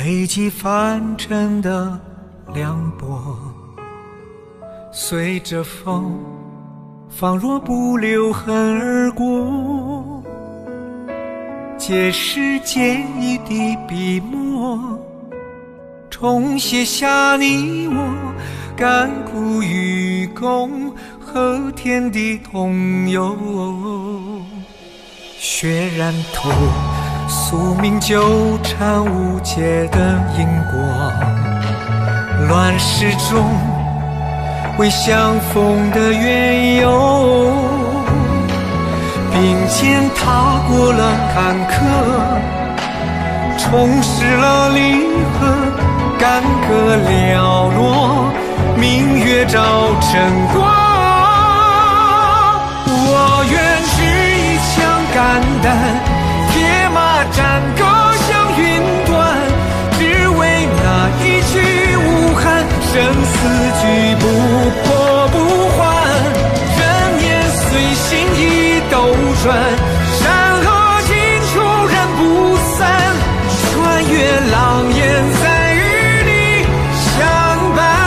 北极翻沉的凉薄，随着风仿若不留痕而过，借时间一滴笔墨，重写下你我甘苦与共和天地同游。血染透宿命纠缠无解的因果，乱世中为相逢的缘由，并肩踏过了坎坷，重拾了离合，干戈寥落，明月照晨光。我愿执一枪肝胆，铁马战戈向云端，只为那一句无憾，生死局不破不还，人言随心意斗转，山河尽处人不散，穿越狼烟再与你相伴。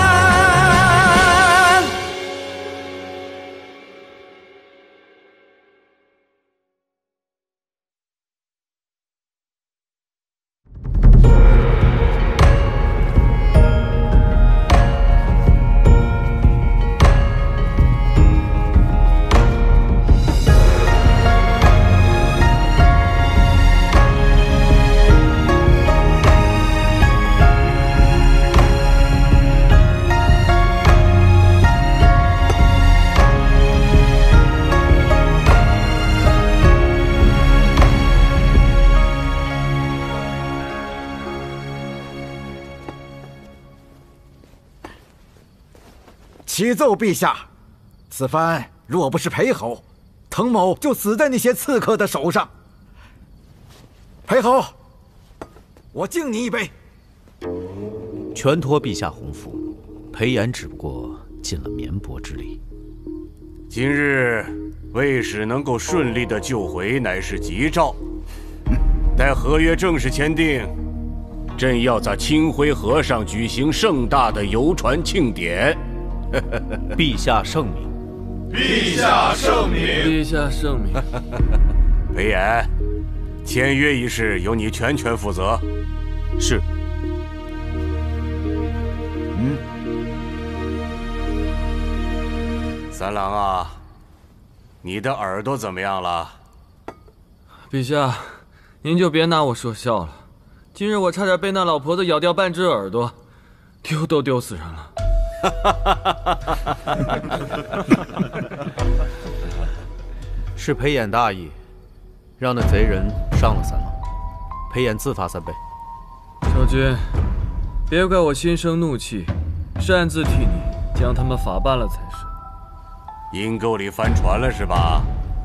启奏陛下，此番若不是裴侯，滕某就死在那些刺客的手上。裴侯，我敬你一杯。 全托陛下洪福，裴炎只不过尽了绵薄之力。 今日卫使能够顺利的救回，乃是吉兆。待合约正式签订，朕要在清辉河上举行盛大的游船庆典。 陛下圣明。 陛下圣明。 陛下圣明。 裴炎，签约一事由你全权负责。 是。 三郎啊，你的耳朵怎么样了？ 陛下，您就别拿我说笑了。今日我差点被那老婆子咬掉半只耳朵，丢都丢死人了。 是裴衍大意，让那贼人伤了三郎，裴衍自罚3倍。 少君，别怪我心生怒气，擅自替你将他们法办了才是。 阴沟里翻船了是吧？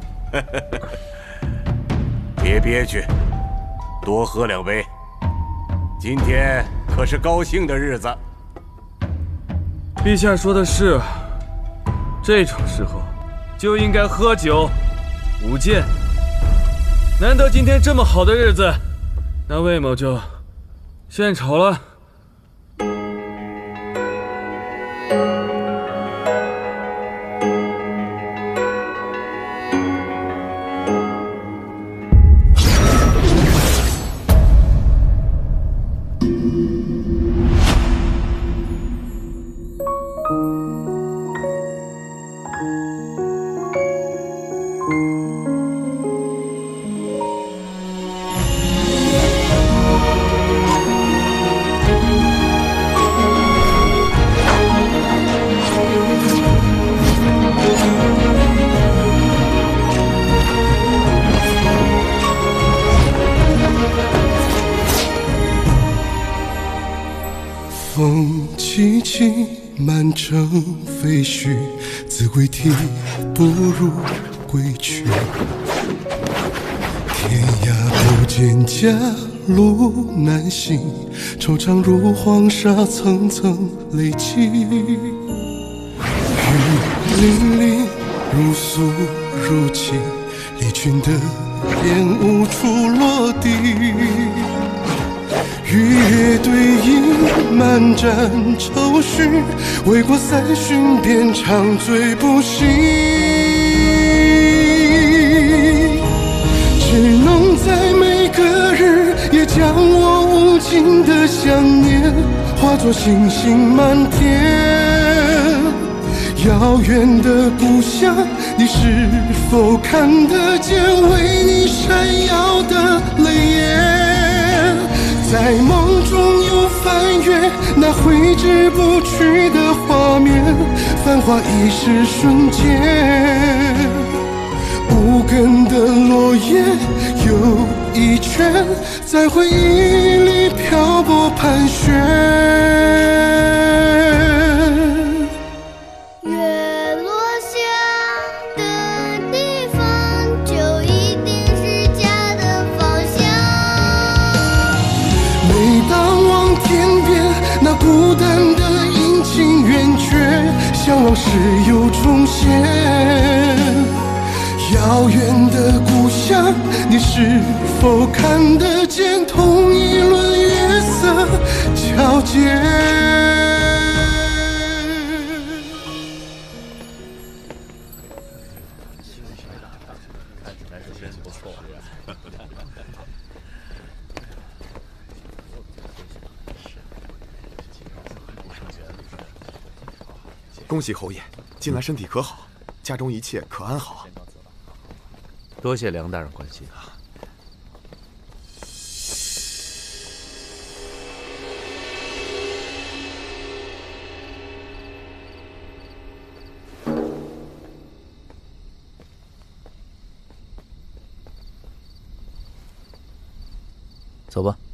别憋屈，多喝2杯。今天可是高兴的日子。 陛下说的是，这种时候就应该喝酒舞剑。难得今天这么好的日子，那魏某就献丑了。 风凄凄，满城废墟，自归啼，不如归去。天涯不见家，路难行，惆怅如黄沙，层层累积。雨淋淋，如诉如泣，离群的烟雾处落地。 与月对饮，漫展愁绪，为国三巡，便长醉不醒。只能在每个日夜，将我无尽的想念化作星星满天。遥远的故乡，你是否看得见为你闪耀的泪眼？在梦中又翻阅那挥之不去的画面，繁华一时瞬间，无根的落叶又一圈，在回忆里漂泊盘旋。孤单的阴晴圆缺，向往时又重现。遥远的故乡，你是否看得见同一轮月色交接？ 恭喜侯爷，近来身体可好？家中一切可安好？ 多谢梁大人关心。走吧。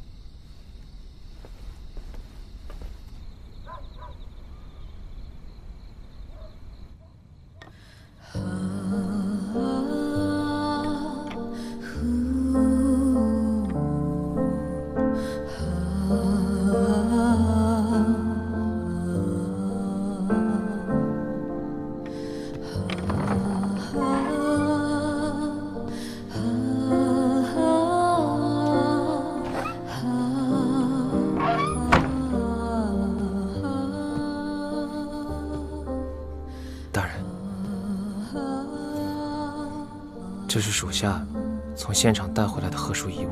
这是属下从现场带回来的贺书遗物。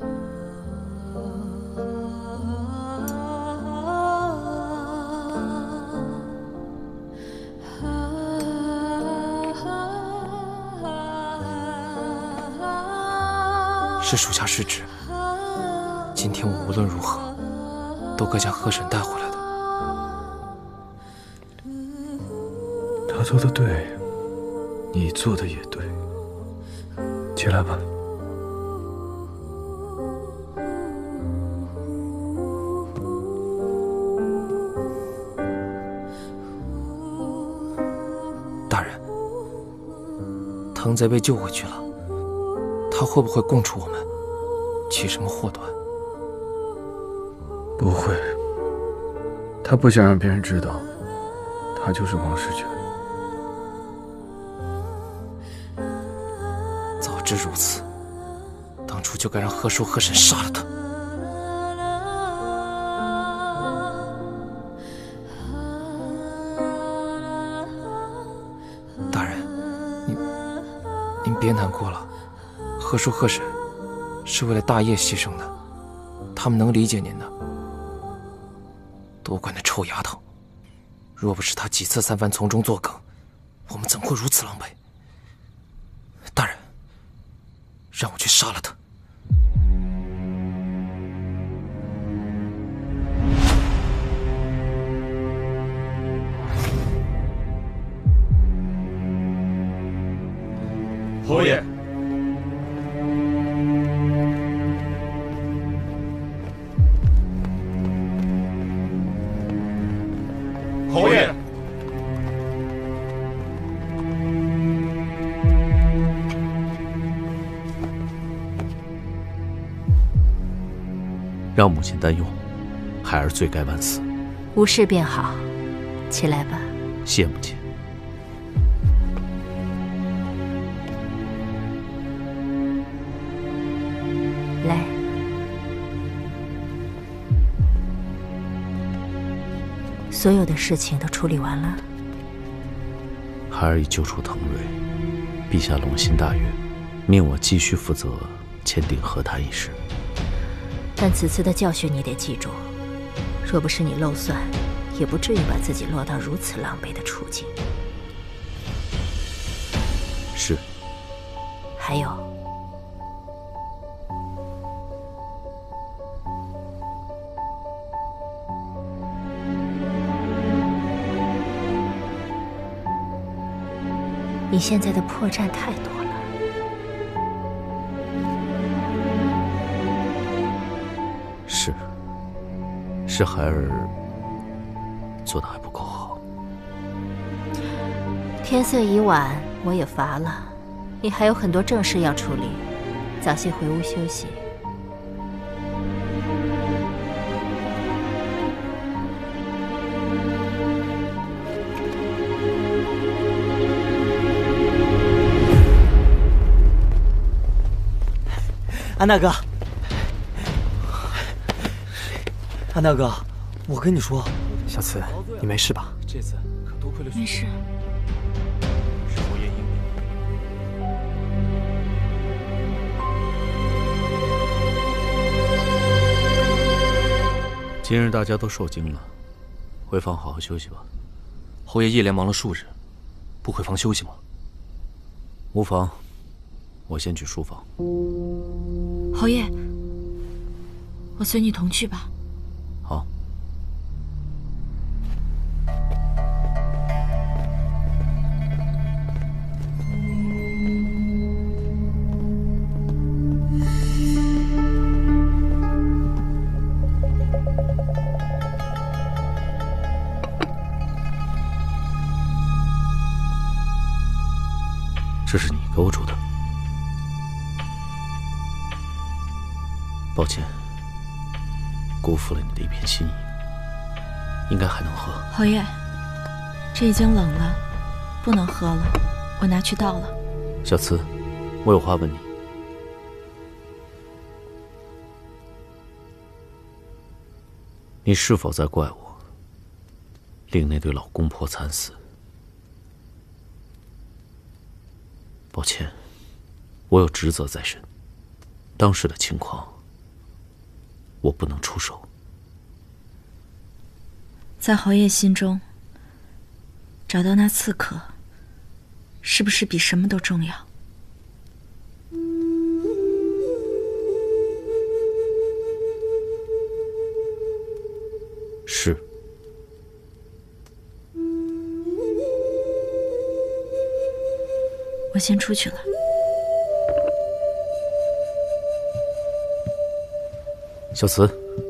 是属下失职，今天我无论如何都该将贺婶带回来的。 他做的对，你做的也对。起来吧。 大人，腾贼被救回去了，他会不会供出我们，起什么祸端？ 不会，他不想让别人知道，他就是王世全。 早知如此，当初就该让贺叔贺婶杀了他。大人，您别难过了，贺叔贺婶是为了大业牺牲的，他们能理解您的。都怪那臭丫头，若不是她几次三番从中作梗，我们怎会如此狼狈？大人，让我去杀了他。 侯爷，侯爷， 让母亲担忧，孩儿罪该万死。 无事便好，起来吧。 谢母亲。 来。 所有的事情都处理完了。 孩儿已救出腾瑞，陛下龙心大悦，命我继续负责签订和谈一事。 但此次的教训你得记住，若不是你漏算，也不至于把自己落到如此狼狈的处境。 是。 还有，你现在的破绽太多了。 是孩儿做的还不够好。 天色已晚，我也乏了，你还有很多正事要处理，早些回屋休息。 安大哥，安大哥，我跟你说， 小慈，你没事吧？ 这次可多亏了没事。 是侯爷英明。今日大家都受惊了，回房好好休息吧。 侯爷一连忙了数日，不回房休息吗？ 无妨，我先去书房。 侯爷，我随你同去吧。 好。这是你给我煮的，抱歉，辜负了你的一片心意。应该还能喝。 侯爷，这已经冷了，不能喝了，我拿去倒了。 小慈，我有话问你。你是否在怪我，令那对老公婆惨死？抱歉，我有职责在身，当时的情况，我不能出手。 在侯爷心中，找到那刺客，是不是比什么都重要？ 是。 我先出去了。 小慈，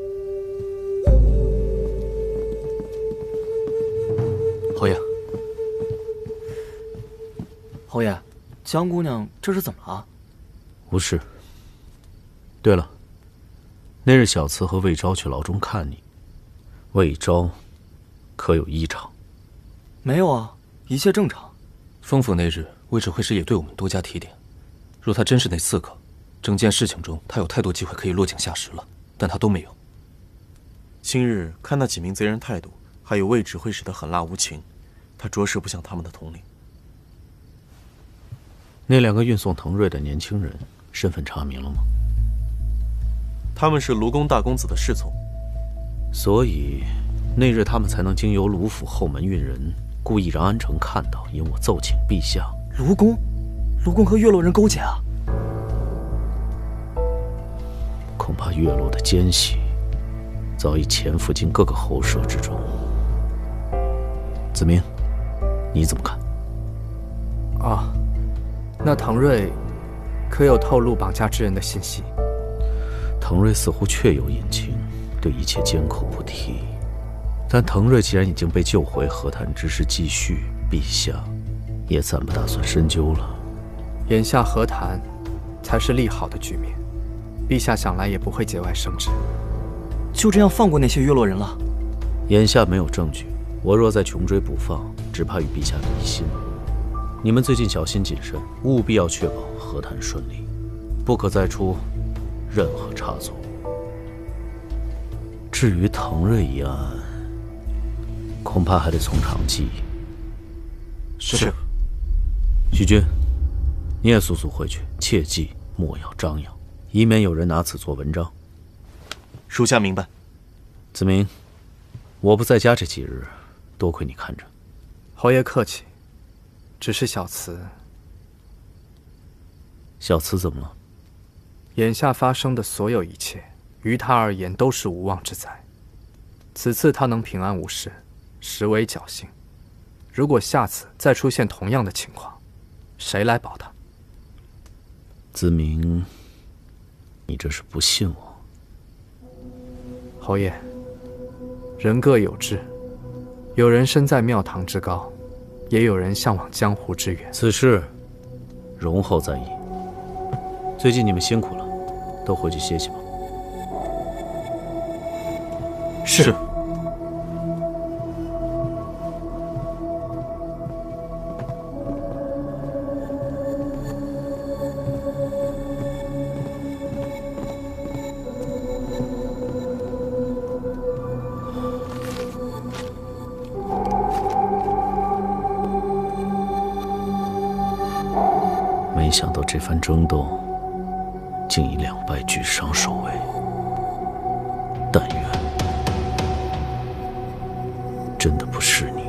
侯爷， 侯爷，江姑娘这是怎么了？ 无事。对了，那日小慈和魏昭去牢中看你，魏昭可有异常？ 没有啊，一切正常。 丰府那日，魏指挥使也对我们多加提点。若他真是那刺客，整件事情中他有太多机会可以落井下石了，但他都没有。 今日看那几名贼人态度，还有魏指挥使的狠辣无情，他着实不像他们的统领。 那两个运送腾瑞的年轻人身份查明了吗？ 他们是卢公大公子的侍从， 所以那日他们才能经由卢府后门运人，故意让安城看到，引我奏请陛下。 卢公和月落人勾结啊！ 恐怕月落的奸细早已潜伏进各个喉舌之中。子明，你怎么看？ 啊，那唐瑞可有透露绑架之人的信息？ 腾瑞似乎确有隐情，对一切缄口不提。但腾瑞既然已经被救回，和谈之事继续，陛下也暂不打算深究了。 眼下和谈才是利好的局面，陛下想来也不会节外生枝。 就这样放过那些月落人了？ 眼下没有证据，我若再穷追不放，只怕与陛下离心。你们最近小心谨慎，务必要确保和谈顺利，不可再出任何差错。至于腾瑞一案， 恐怕还得从长计议。 是。 许君，你也速速回去，切记莫要张扬，以免有人拿此做文章。 属下明白。 子明，我不在家这几日，多亏你看着。 侯爷客气，只是小慈。 小慈怎么了？ 眼下发生的所有一切，于他而言都是无妄之灾。此次他能平安无事，实为侥幸。如果下次再出现同样的情况，谁来保他？ 子明，你这是不信我。 侯爷，人各有志，有人身在庙堂之高，也有人向往江湖之远。 此事，容后再议。最近你们辛苦了，都回去歇息吧。 是。 没想到这番争斗，竟以2败俱伤收尾。但愿真的不是你。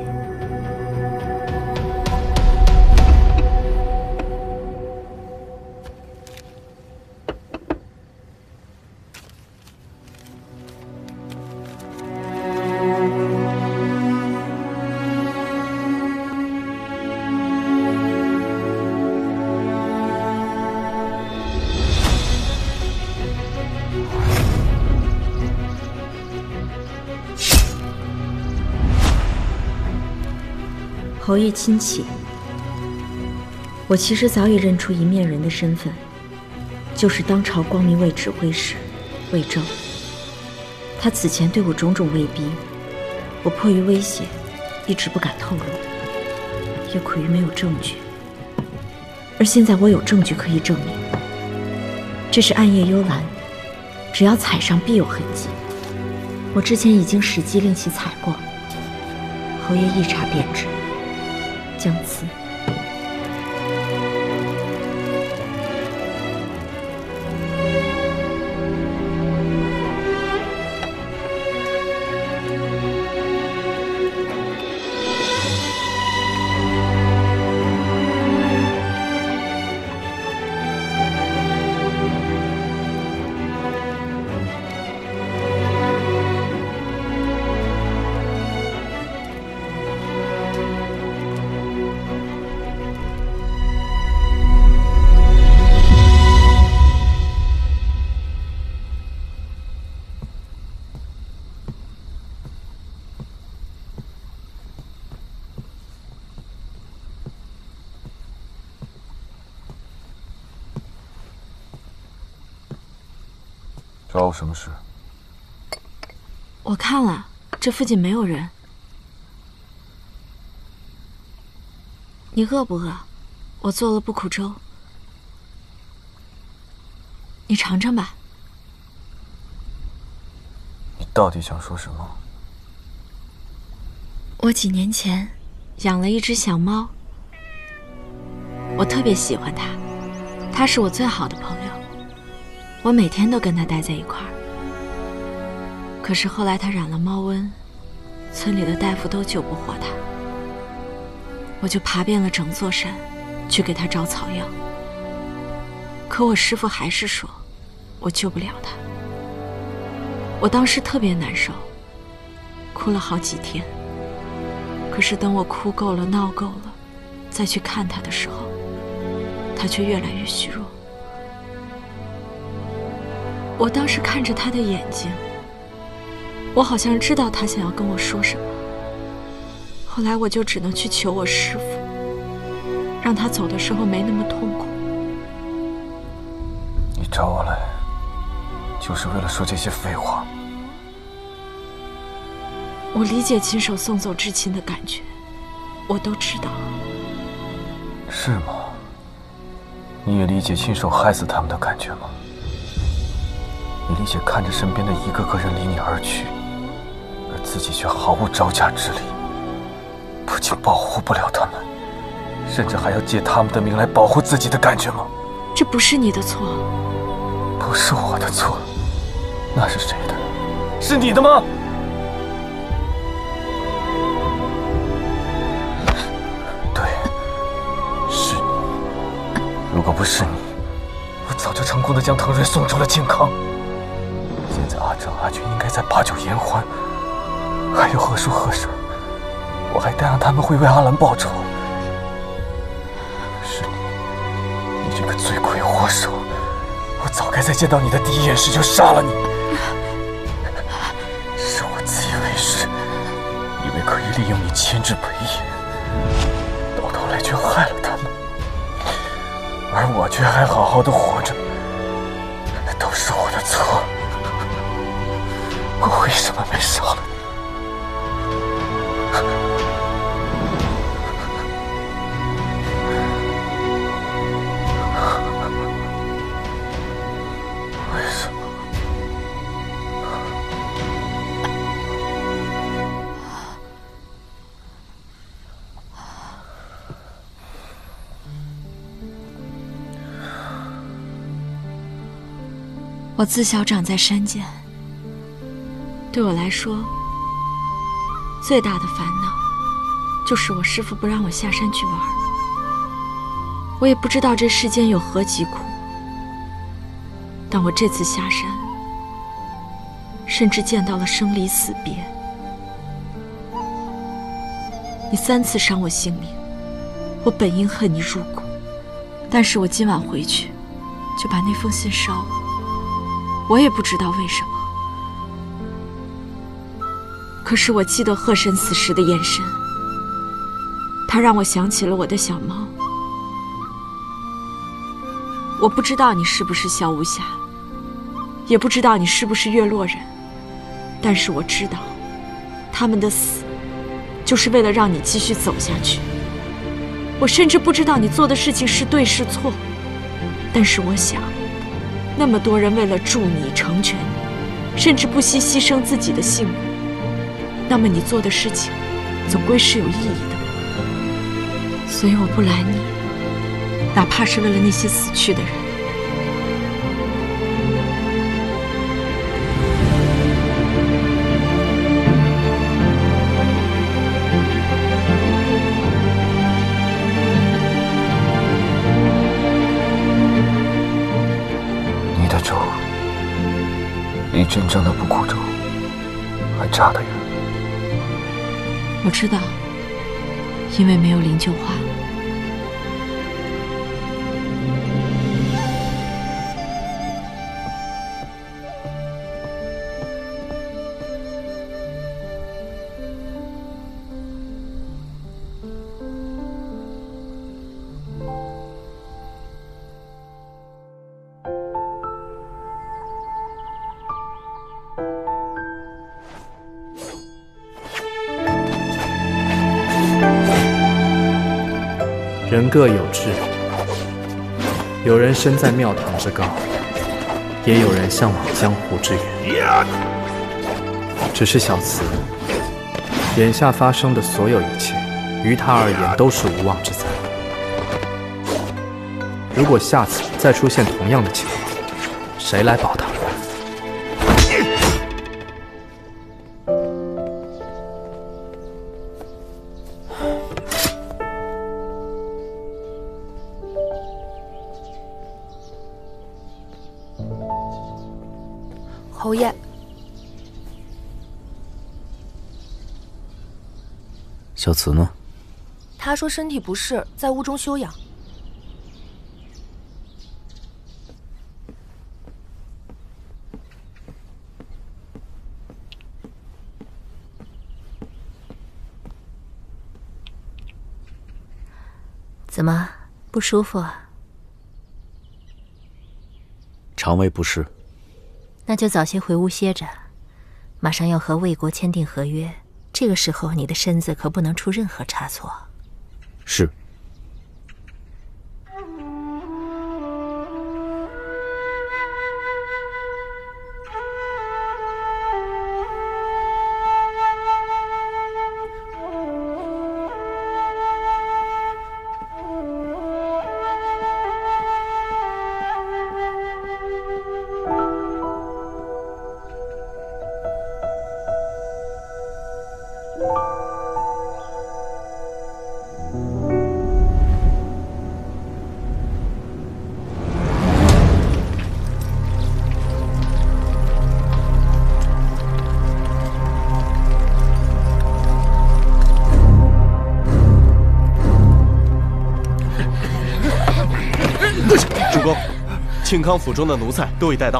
侯爷亲启，我其实早已认出一面人的身份，就是当朝光明卫指挥使魏征。他此前对我种种威逼，我迫于威胁，一直不敢透露，也苦于没有证据。而现在我有证据可以证明，这是暗夜幽兰，只要踩上必有痕迹。我之前已经使机令其踩过，侯爷一查便知。将此。 找我什么事？ 我看了，这附近没有人。你饿不饿？我做了不苦粥，你尝尝吧。 你到底想说什么？ 我几年前养了一只小猫，我特别喜欢它，它是我最好的朋友。我每天都跟他待在一块儿，可是后来他染了猫瘟，村里的大夫都救不活他，我就爬遍了整座山，去给他找草药。可我师父还是说，我救不了他。我当时特别难受，哭了好几天。可是等我哭够了、闹够了，再去看他的时候，他却越来越虚弱。我当时看着他的眼睛，我好像知道他想要跟我说什么。后来我就只能去求我师父，让他走的时候没那么痛苦。 你找我来，就是为了说这些废话？ 我理解亲手送走至亲的感觉，我都知道。 是吗？你也理解亲手害死他们的感觉吗？你理解看着身边的一个个人离你而去，而自己却毫无招架之力， 不仅保护不了他们，甚至还要借他们的命来保护自己的感觉吗？ 这不是你的错。 不是我的错，那是谁的？是你的吗？对，是你。如果不是你，我早就成功的将腾瑞送出了靖康。现在阿正、阿俊应该在把酒言欢，还有何叔何婶，我还答应他们会为阿兰报仇。是你，你这个罪魁祸首！我早该在见到你的第一眼时就杀了你。是我自以为是，以为可以利用你牵制北野，到头来却害了他们，而我却还好好的活着，都是我的错。我为什么没杀了你？为什么？ 我自小长在山间，对我来说，最大的烦恼就是我师父不让我下山去玩。我也不知道这世间有何疾苦，但我这次下山，甚至见到了生离死别。你3次伤我性命，我本应恨你入骨，但是我今晚回去就把那封信烧了。我也不知道为什么，可是我记得鹤神死时的眼神，他让我想起了我的小猫。我不知道你是不是萧无暇，也不知道你是不是月落人，但是我知道，他们的死就是为了让你继续走下去。我甚至不知道你做的事情是对是错，但是我想，那么多人为了助你成全你，甚至不惜牺牲自己的性命，那么你做的事情总归是有意义的。所以我不拦你，哪怕是为了那些死去的人。 你的咒离真正的不苦咒还差得远。 我知道，因为没有灵鹫花。 人各有志，有人身在庙堂之高，也有人向往江湖之远。只是小慈，眼下发生的所有一切，于他而言都是无妄之灾。如果下次再出现同样的情况，谁来保他？ 侯爷， 小慈呢？ 他说身体不适，在屋中休养。 怎么不舒服啊？ 肠胃不适。 那就早些回屋歇着，马上要和魏国签订合约，这个时候你的身子可不能出任何差错。 是。 庆康府中的奴才都已带到。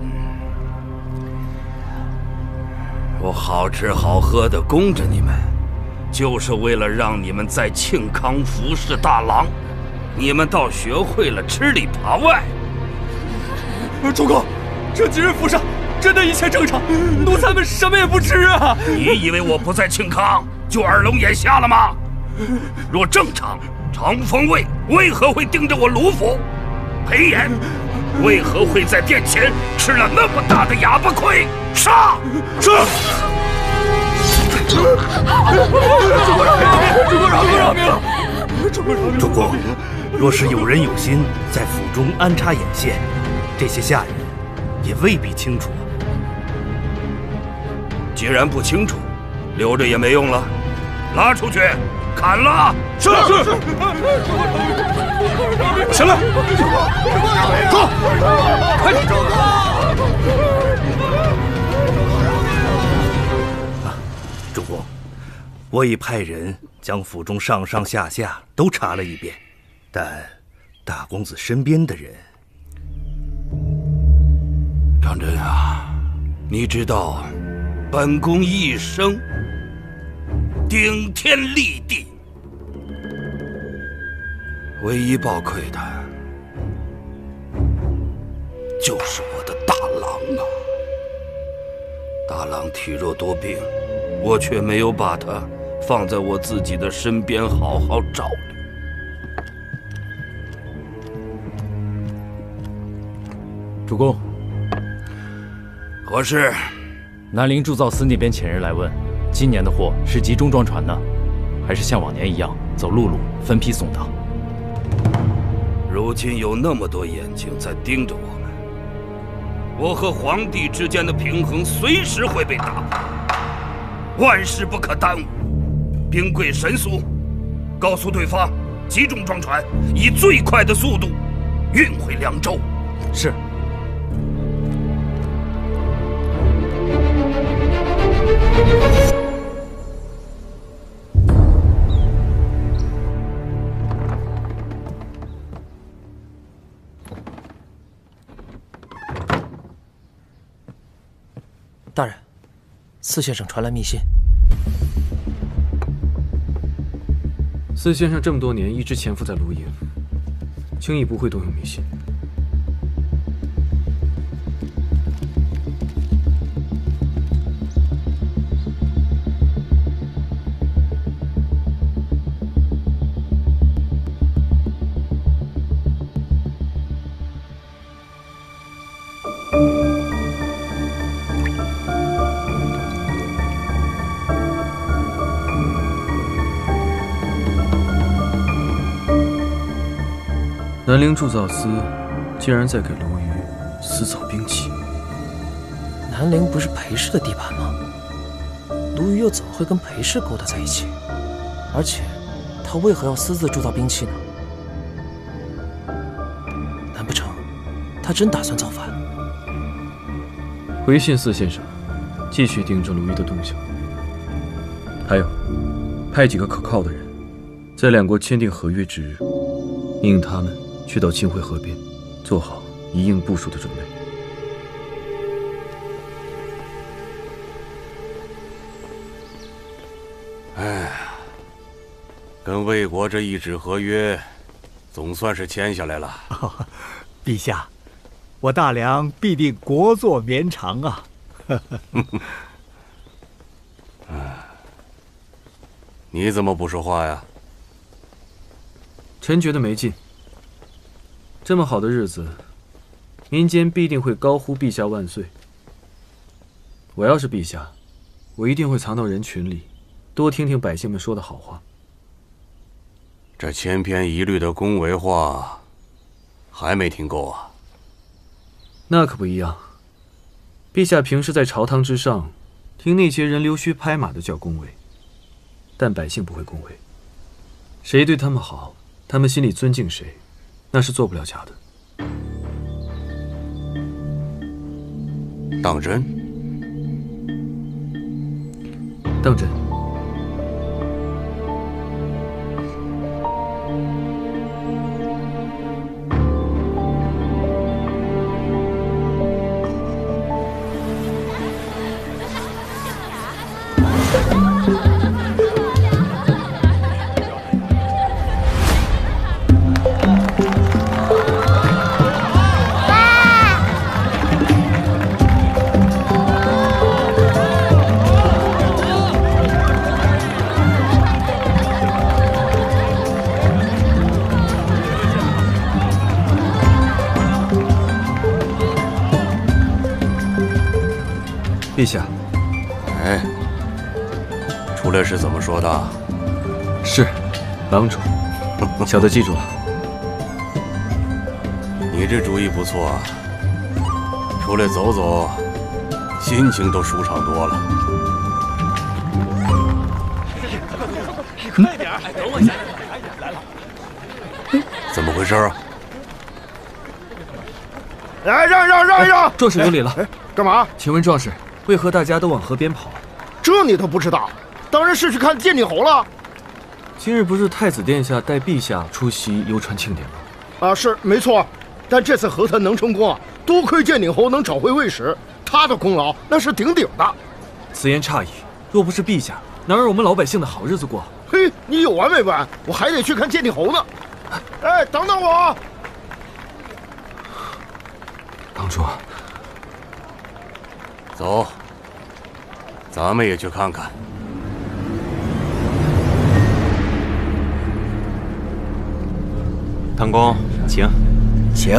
我好吃好喝的供着你们，就是为了让你们在庆康服侍大郎。你们倒学会了吃里扒外。 主公，这几日府上真的一切正常，奴才们什么也不吃啊！ 你以为我不在庆康就耳聋眼瞎了吗？若正常，长风卫为何会盯着我卢府？裴炎为何会在殿前吃了那么大的哑巴亏？杀！是。 主公，若是有人有心在府中安插眼线，这些下人也未必清楚。 既然不清楚，留着也没用了，拉出去砍了。 是。 起来， 走，快点！ 主公，我已派人将府中上上下下都查了一遍，但大公子身边的人， 张真啊，你知道本宫一生顶天立地，唯一抱愧的就是我的大郎啊！大郎体弱多病，我却没有把他放在我自己的身边好好照料。 主公， 何事？ 南陵铸造司那边遣人来问，今年的货是集中装船呢，还是像往年一样走陆路分批送到？ 如今有那么多眼睛在盯着我们，我和皇帝之间的平衡随时会被打破，万事不可耽误。兵贵神速，告诉对方集中装船，以最快的速度运回凉州。 是。 大人，四先生传来密信。 四先生这么多年一直潜伏在卢营，轻易不会动用密信。南陵铸造司竟然在给卢瑜私造兵器。 南陵不是裴氏的地盘吗？卢瑜又怎么会跟裴氏勾搭在一起？而且，他为何要私自铸造兵器呢？难不成他真打算造反？ 回信四先生，继续盯着卢瑜的动向。还有，派几个可靠的人，在两国签订合约之日，命令他们去到清淮河边，做好一应部署的准备。 哎，跟魏国这一纸合约，总算是签下来了。 哦，陛下，我大梁必定国祚绵长啊！ 你怎么不说话呀？ 臣觉得没劲。这么好的日子，民间必定会高呼陛下万岁。我要是陛下，我一定会藏到人群里，多听听百姓们说的好话。 这千篇一律的恭维话，还没听够啊？ 那可不一样。陛下平时在朝堂之上，听那些人溜须拍马的叫恭维，但百姓不会恭维。谁对他们好，他们心里尊敬谁，那是做不了假的。 当真？ 当真。 陛下， 哎，出来是怎么说的？ 是，帮主，小的记住了。 你这主意不错啊，出来走走，心情都舒畅多了。 快点，等我一下，来了。 怎么回事啊？ 来，让！ 壮士有礼了。 干嘛？ 请问壮士，为何大家都往河边跑？ 这你都不知道？当然是去看建宁侯了。 今日不是太子殿下带陛下出席游船庆典吗？ 啊，是没错。但这次和谈能成功啊，多亏建宁侯能找回卫士，他的功劳那是鼎鼎的。 此言差矣，若不是陛下，哪有我们老百姓的好日子过？ 嘿，你有完没完？我还得去看建宁侯呢。哎，等等我！ 帮主， 走，咱们也去看看。 唐公，请。 请。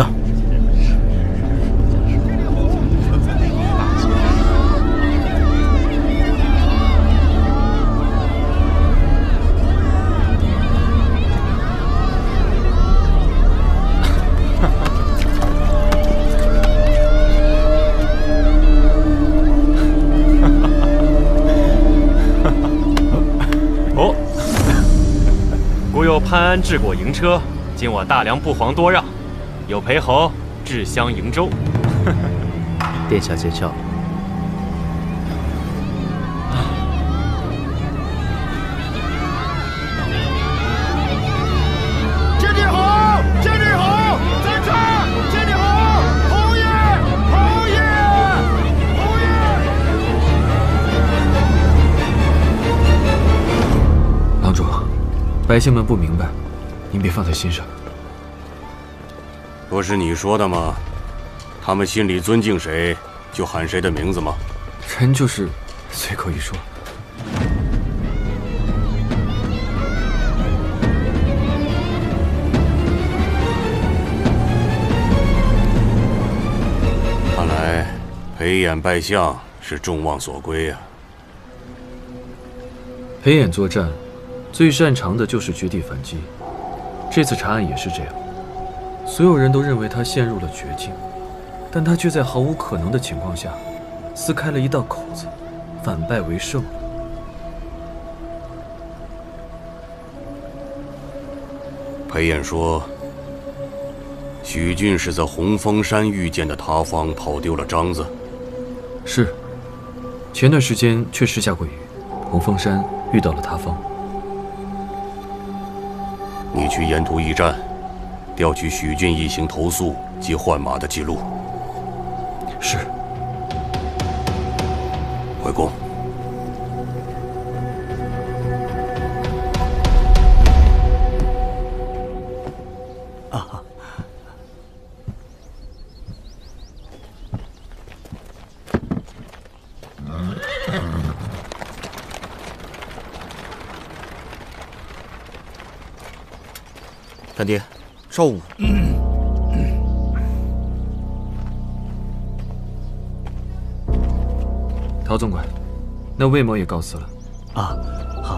哦，古有潘安治国迎车，今我大梁不遑多让，有裴侯至襄瀛州。 殿下见笑。 建宁侯，建宁侯，在这儿！建宁侯，侯爷，侯爷，侯爷！郎主，百姓们不明白，您别放在心上。 不是你说的吗？他们心里尊敬谁，就喊谁的名字吗？ 臣就是随口一说。 看来裴演拜相是众望所归啊。 裴演作战，最擅长的就是绝地反击。这次查案也是这样。所有人都认为他陷入了绝境，但他却在毫无可能的情况下，撕开了一道口子，反败为胜。 裴演说，许俊是在洪峰山遇见的塌方跑丢了章子。 是，前段时间确实下过雨，洪峰山遇到了塌方。 你去沿途驿站调取许俊一行投宿及换马的记录。 是。 回宫。 啊。 干爹，赵武。 陶总管，那魏某也告辞了。 啊，好。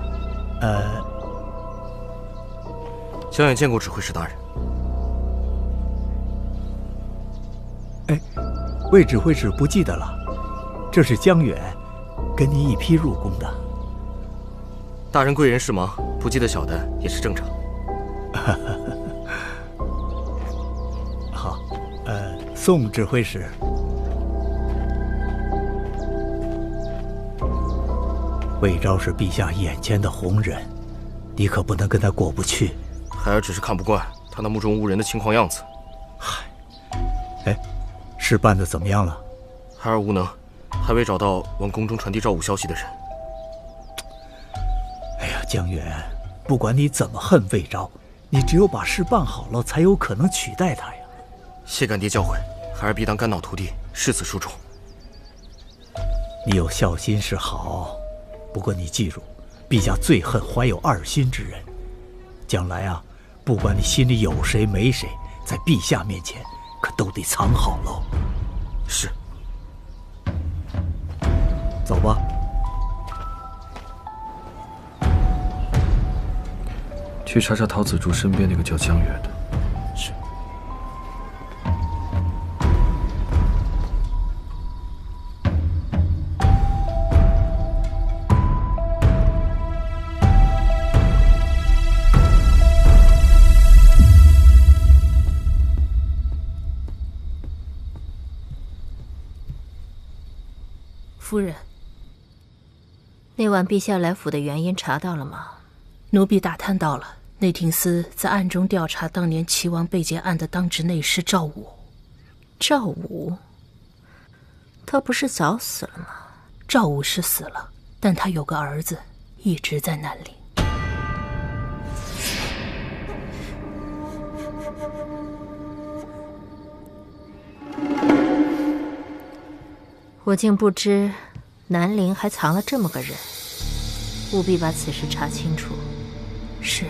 萧远见过指挥使大人。 哎，魏指挥使不记得了，这是江远，跟您一批入宫的。 大人贵人事忙，不记得小的也是正常。 好，宋指挥使。魏昭是陛下眼前的红人，你可不能跟他过不去。 孩儿只是看不惯他那目中无人的轻狂样子。 嗨，哎，事办得怎么样了？ 孩儿无能，还未找到往宫中传递赵武消息的人。 江源，不管你怎么恨魏昭，你只有把事办好了，才有可能取代他呀。 谢干爹教诲，孩儿必当肝脑涂地，誓死输出。 你有孝心是好，不过你记住，陛下最恨怀有二心之人。将来啊，不管你心里有谁没谁，在陛下面前可都得藏好喽。 是。 走吧。 去查查陶子竹身边那个叫江源的。 是。 夫人，那晚陛下来府的原因查到了吗？ 奴婢打探到了，内廷司在暗中调查当年齐王被劫案的当值内侍赵武。 赵武？他不是早死了吗？ 赵武是死了，但他有个儿子，一直在南陵。 我竟不知南陵还藏了这么个人，务必把此事查清楚。 是。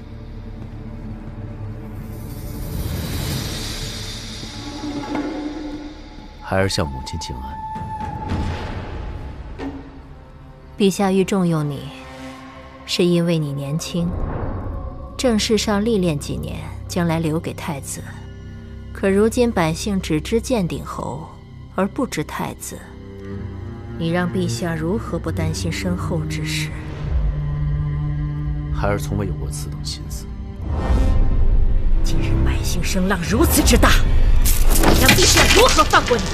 孩儿向母亲请安。 陛下欲重用你，是因为你年轻，政事上历练几年，将来留给太子。可如今百姓只知建鼎侯，而不知太子，你让陛下如何不担心身后之事？ 孩儿从未有过此等心思。 今日百姓声浪如此之大，让陛下如何放过你？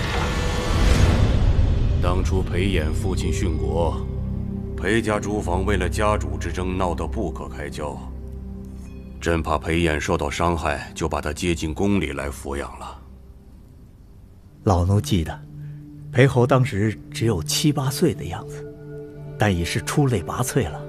当初裴衍父亲殉国，裴家诸房为了家主之争闹得不可开交，朕怕裴衍受到伤害，就把他接进宫里来抚养了。 老奴记得，裴侯当时只有7、8岁的样子，但已是出类拔萃了。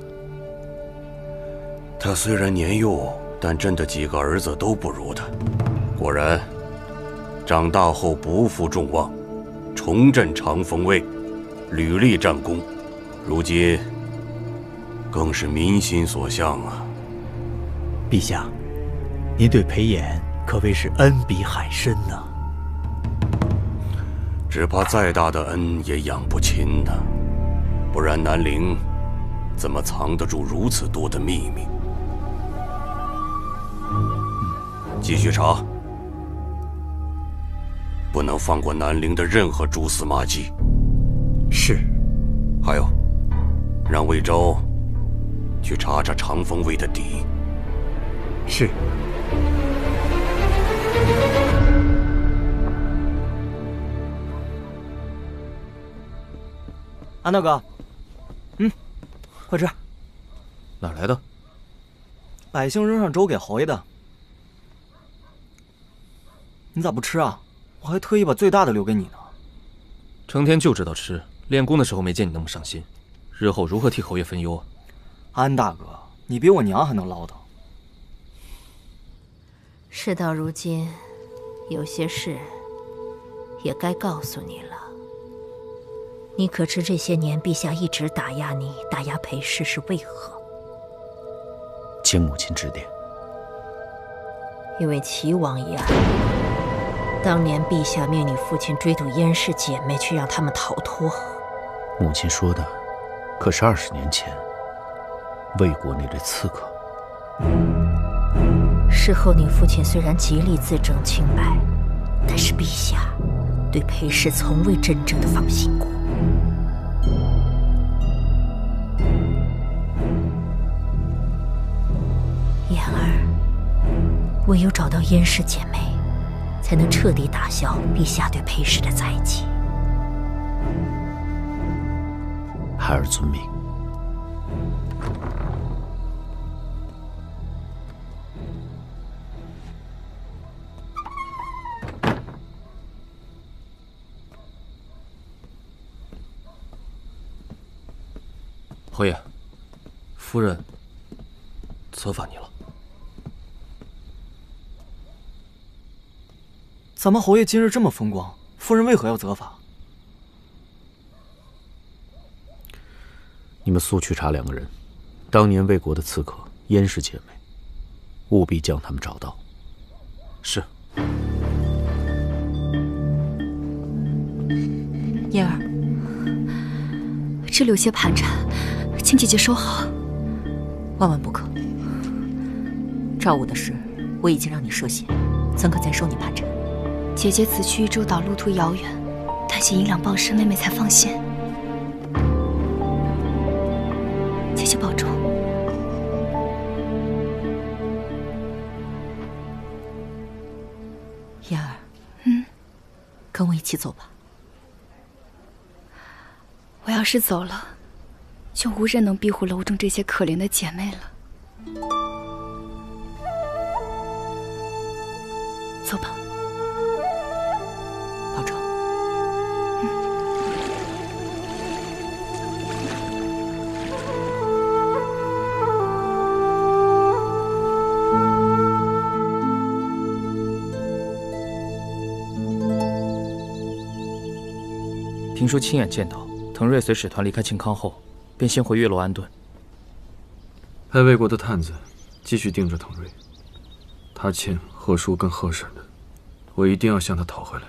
他虽然年幼，但朕的几个儿子都不如他。果然，长大后不负众望，重振长风卫，屡立战功，如今更是民心所向啊！ 陛下，您对裴衍可谓是恩比海深呐。 只怕再大的恩也养不亲呢，不然南陵怎么藏得住如此多的秘密？继续查，不能放过南陵的任何蛛丝马迹。 是。 还有，让魏昭去查查长风卫的底。 是。 安大哥，快吃。 哪来的？ 百姓扔上粥给侯爷的。你咋不吃啊？我还特意把最大的留给你呢。 成天就知道吃，练功的时候没见你那么上心，日后如何替侯爷分忧啊？ 安大哥，你比我娘还能唠叨。 事到如今，有些事也该告诉你了。你可知这些年陛下一直打压你，打压裴氏是为何？ 请母亲指点。 因为齐王一案，当年陛下命你父亲追堵燕氏姐妹，去让他们逃脱。 母亲说的，可是20年前魏国那对刺客。 事后你父亲虽然极力自证清白，但是陛下对裴氏从未真正的放心过。言儿，唯有找到燕氏姐妹，才能彻底打消陛下对裴氏的猜忌。 孩儿遵命。 侯爷， 夫人责罚你了。咱们侯爷今日这么风光，夫人为何要责罚？ 你们速去查2个人，当年魏国的刺客燕氏姐妹，务必将他们找到。 是。 嫣儿，这里有些盘缠，请姐姐收好。 万万不可！赵武的事我已经让你涉险，怎可再收你盘缠？ 姐姐此去周岛路途遥远，担心银两傍身，妹妹才放心。姐姐保重。 嫣儿，跟我一起走吧。 我要是走了，就无人能庇护楼中这些可怜的姐妹了。走吧， 保重。 听说亲眼见到滕瑞随使团离开庆康后，便先回月楼安顿。 派魏国的探子继续盯着滕瑞，他欠贺叔跟贺婶的，我一定要向他讨回来。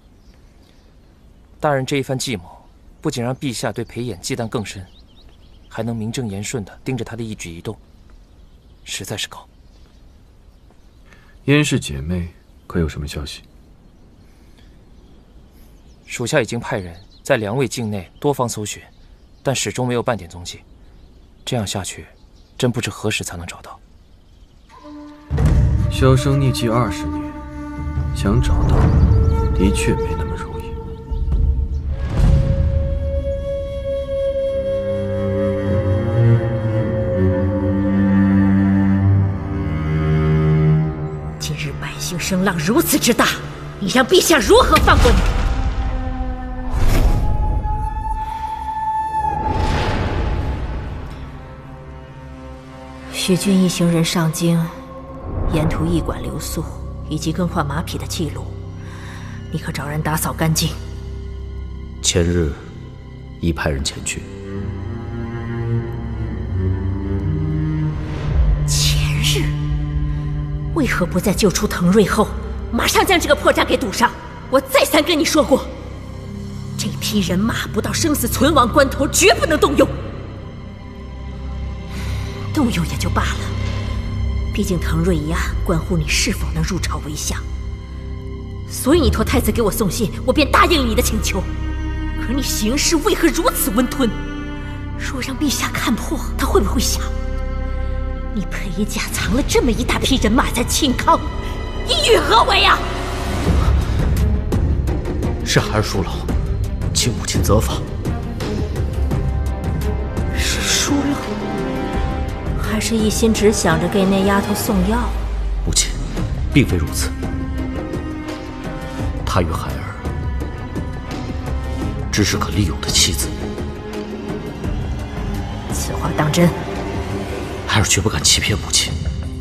大人这一番计谋，不仅让陛下对裴衍忌惮更深，还能名正言顺地盯着他的一举一动，实在是高。 燕氏姐妹可有什么消息？ 属下已经派人在2卫境内多方搜寻，但始终没有半点踪迹。这样下去，真不知何时才能找到。 销声匿迹20年，想找到，的确没那么容易。 今日百姓声浪如此之大，你让陛下如何放过你？ 许军一行人上京，沿途驿馆留宿以及更换马匹的记录，你可找人打扫干净。 前日已派人前去。 前日为何不在救出滕瑞后，马上将这个破绽给堵上？我再三跟你说过，这批人马不到生死存亡关头，绝不能动用。动用也就罢了，毕竟滕瑞一案关乎你是否能入朝为相，所以你托太子给我送信，我便答应了你的请求。可你行事为何如此温吞？若让陛下看破，他会不会想，你裴家藏了这么一大批人马在庆康，意欲何为啊？ 是孩儿疏老，请母亲责罚。 是疏老？ 还是一心只想着给那丫头送药？ 母亲，并非如此。她与孩儿只是可利用的妻子。 此话当真？ 孩儿绝不敢欺骗母亲。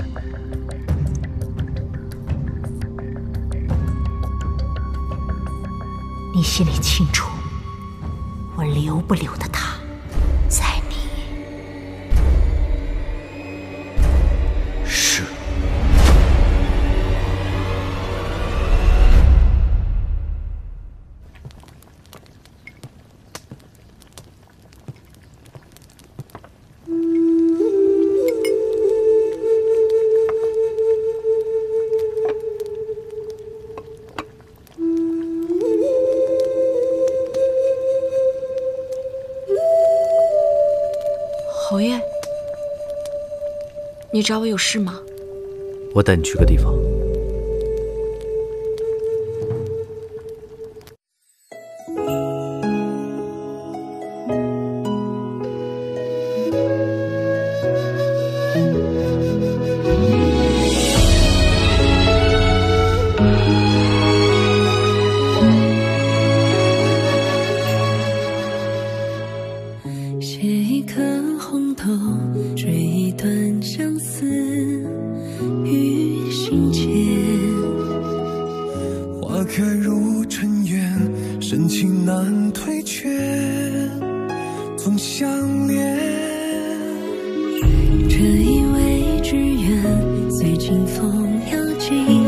你心里清楚，我留不留的他，在你。 是。 侯爷，你找我有事吗？ 我带你去个地方。 写一颗红豆头，追一段相思于心间。 花开如尘缘，深情难退却，总相恋。 这一位只愿随清风摇尽。